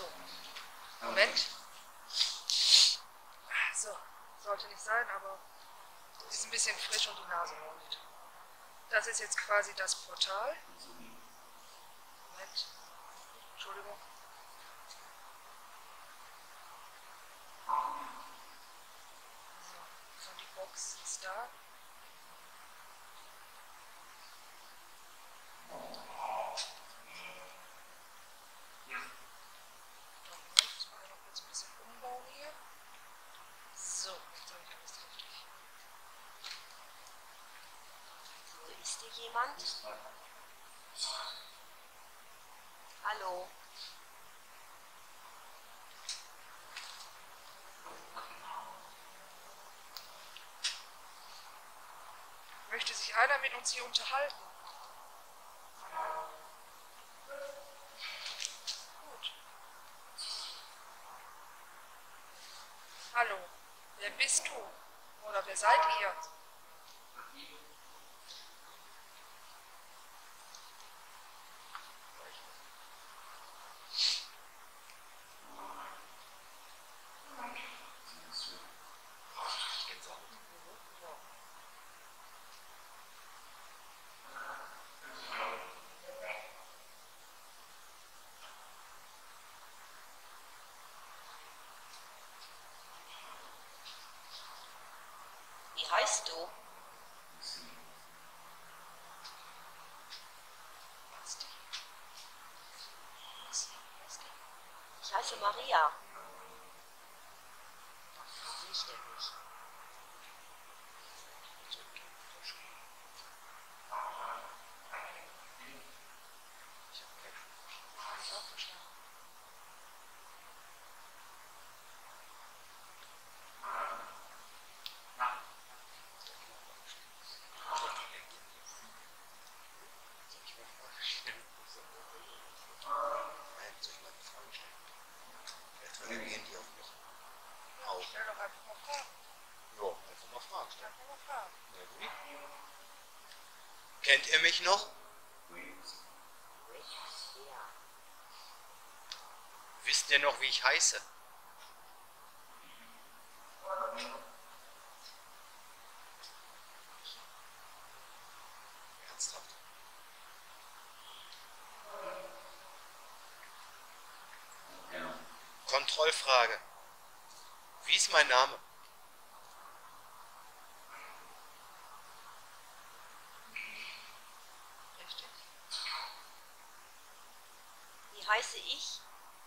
So, Moment. So, sollte nicht sein, aber ist ein bisschen frisch und die Nase läuft. Das ist jetzt quasi das Portal. Moment. Entschuldigung. So, und die Box ist da. Moment, müssen wir noch kurz ein bisschen umbauen hier. So, jetzt habe ich alles richtig. So, ist hier jemand? Hallo? Möchte sich einer mit uns hier unterhalten? Gut. Hallo, wer bist du? Oder wer seid ihr? Wie heißt du? Ich heiße Maria. Nicht nämlich. Stell doch einfach mal Fragen. Ja, einfach mal fragen. Stell einfach mal Fragen. Kennt ihr mich noch? Ja. Wisst ihr noch, wie ich heiße? Ernsthaft? Kontrollfrage. Wie ist mein Name? Richtig. Wie heiße ich?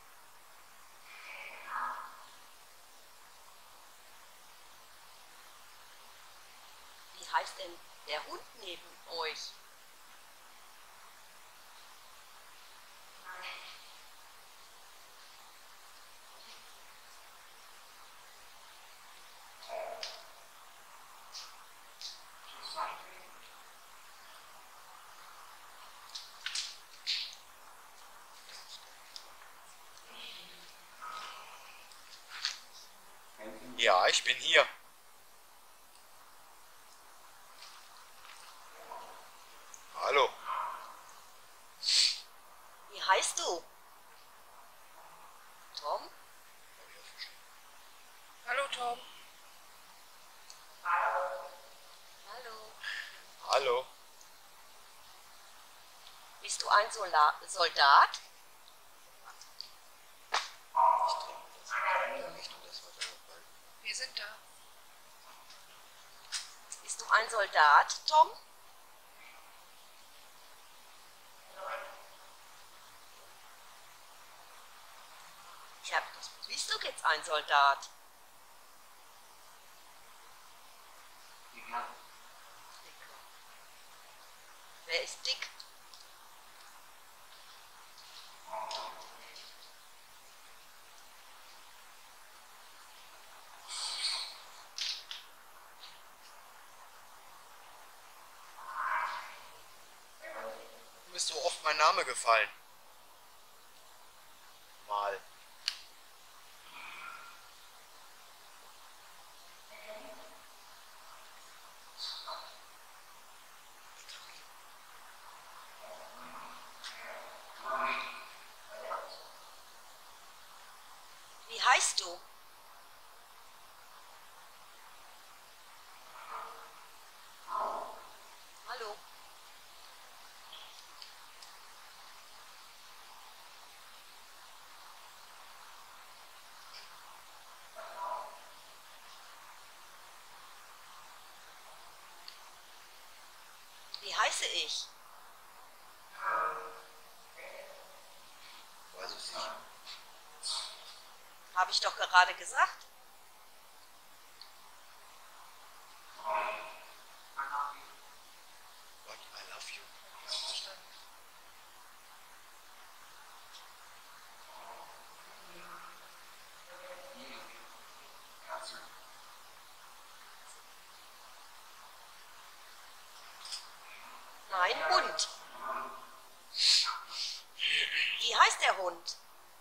Wie heißt denn der Hund neben euch? Ja, ich bin hier. Hallo. Wie heißt du? Tom? Hallo Tom. Hallo. Hallo. Bist du ein Soldat? Wir sind da. Bist du ein Soldat, Tom? Ja, bist du jetzt ein Soldat? Wer ist dick? Mir ist so oft mein Name gefallen. Mal. heißt du? Hallo. Wie heiße ich? Weiß ich nicht. Habe ich doch gerade gesagt. What? I love you. Verstanden. Nein, Hund. Wie heißt der Hund?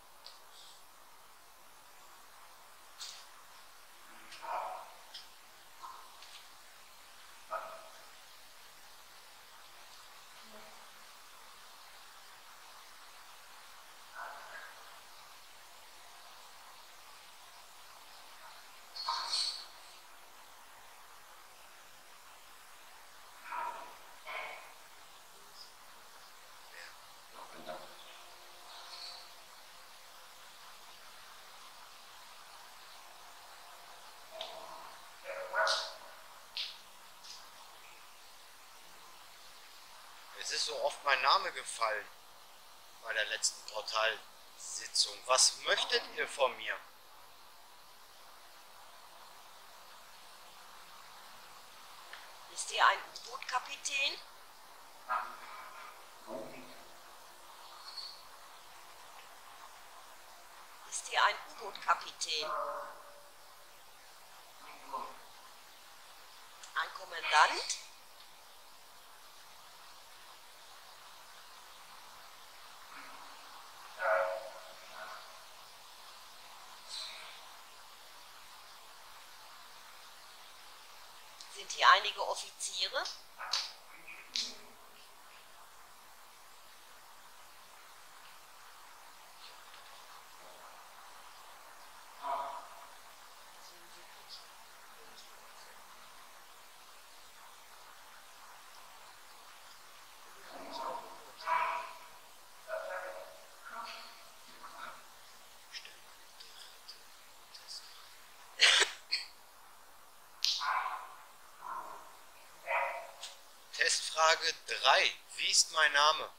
Es ist so oft mein Name gefallen bei der letzten Portalsitzung. Was möchtet ihr von mir? Ist ihr ein U-Boot-Kapitän? Ist ihr ein U-Boot-Kapitän? Ein Kommandant? Sind hier einige Offiziere? Testfrage 3. Wie ist mein Name?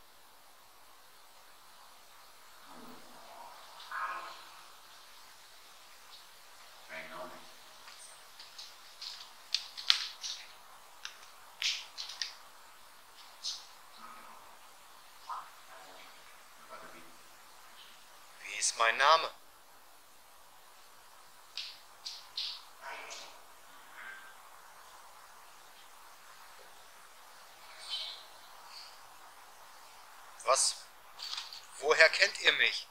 Wie ist mein Name? Was? Woher kennt ihr mich?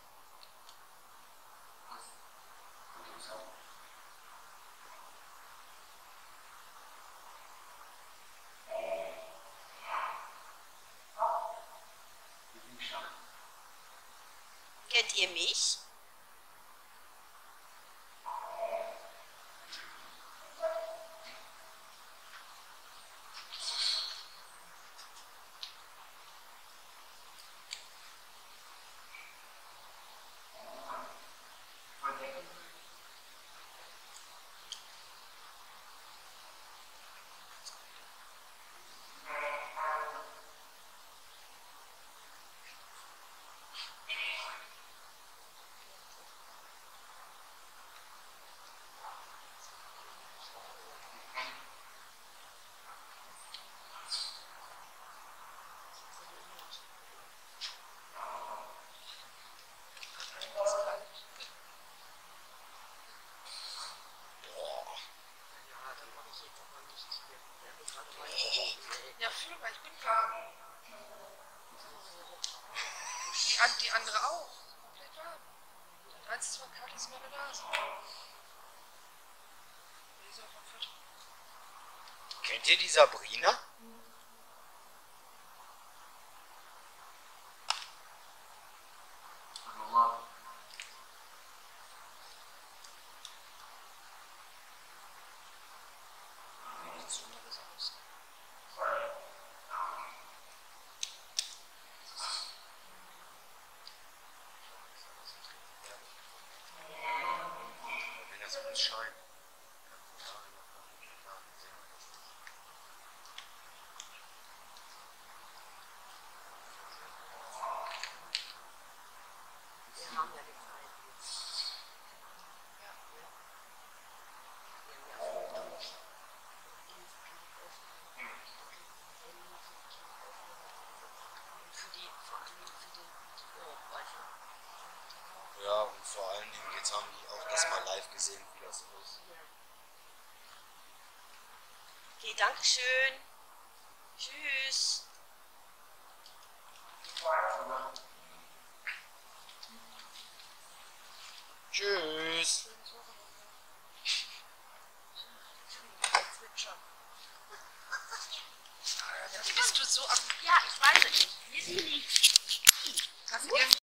Kennt ihr mich? Ja, fühl mal, ich bin warm. Die andere auch. Komplett warm. Das einzige, was kalt ist, ist meine Nase. Die ist auch vom Füttern. Kennt ihr die Sabrina? Schein. Wir haben ja die Zeit. Ja. Wir haben ja auch und für die, vor allem für den Sport, weißt du? Ja, und vor allen Dingen, jetzt haben die auch das mal live gesehen, wie das so ist. Ja. Okay, danke schön. Tschüss. Tschüss. Schönes Wochenende. Jetzt wird schon. Jetzt bist du so am. Ja, ich weiß es nicht. Wir sind nicht. Hast du irgend